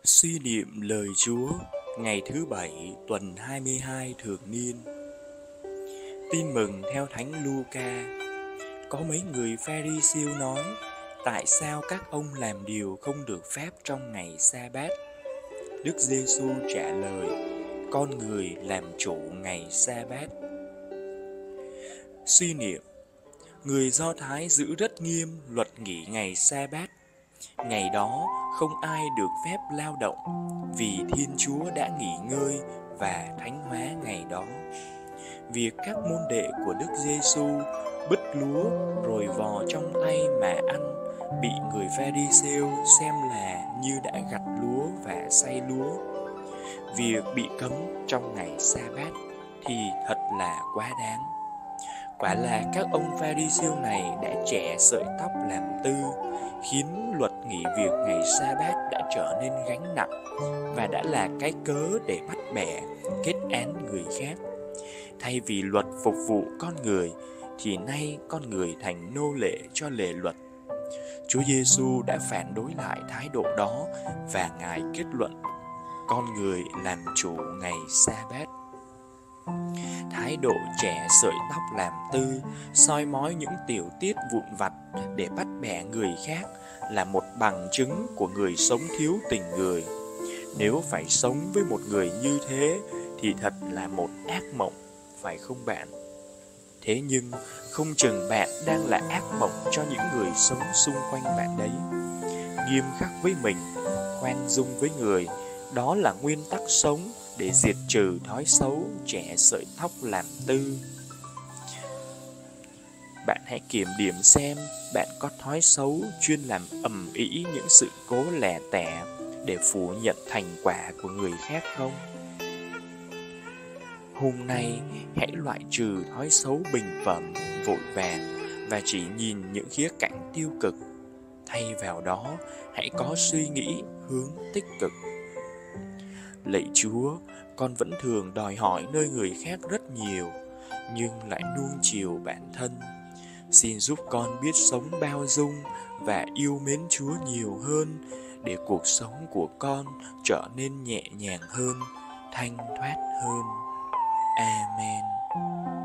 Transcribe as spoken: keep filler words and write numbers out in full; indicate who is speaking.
Speaker 1: Suy niệm lời Chúa ngày thứ bảy tuần hai mươi hai thường niên. Tin mừng theo Thánh Luca. Có mấy người Pha-ri-siêu nói: tại sao các ông làm điều không được phép trong ngày Sa-bát? Đức Giê-xu trả lời: con người làm chủ ngày Sa-bát. Suy niệm. Người Do Thái giữ rất nghiêm luật nghỉ ngày Sa-bát. Ngày đó không ai được phép lao động, vì Thiên Chúa đã nghỉ ngơi và thánh hóa ngày đó. Việc các môn đệ của Đức Giê-xu bứt lúa rồi vò trong tay mà ăn bị người Pha-ri-siêu xem là như đã gặt lúa và xay lúa. Việc bị cấm trong ngày Sa-bát thì thật là quá đáng. Quả là các ông Pha-ri-siêu này đã chẻ sợi tóc làm tư, khiến luật nghỉ việc ngày Sa-bát đã trở nên gánh nặng và đã là cái cớ để bắt bẻ, kết án người khác. Thay vì luật phục vụ con người, thì nay con người thành nô lệ cho lề luật. Chúa Giê-xu đã phản đối lại thái độ đó và Ngài kết luận: con người làm chủ ngày Sa-bát. Thái độ chẻ sợi tóc làm tư, soi mói những tiểu tiết vụn vặt để bắt bẻ người khác là một bằng chứng của người sống thiếu tình người. Nếu phải sống với một người như thế thì thật là một ác mộng, phải không bạn? Thế nhưng không chừng bạn đang là ác mộng cho những người sống xung quanh bạn đấy. Nghiêm khắc với mình, khoan dung với người, đó là nguyên tắc sống để diệt trừ thói xấu chẻ sợi tóc làm tư. Bạn hãy kiểm điểm xem bạn có thói xấu chuyên làm ầm ĩ những sự cố lẻ tẻ để phủ nhận thành quả của người khác không? Hôm nay hãy loại trừ thói xấu bình phẩm, vội vàng và chỉ nhìn những khía cạnh tiêu cực. Thay vào đó, hãy có suy nghĩ hướng tích cực. Lạy Chúa, con vẫn thường đòi hỏi nơi người khác rất nhiều, nhưng lại nuông chiều bản thân. Xin giúp con biết sống bao dung và yêu mến Chúa nhiều hơn, để cuộc sống của con trở nên nhẹ nhàng hơn, thanh thoát hơn. Amen.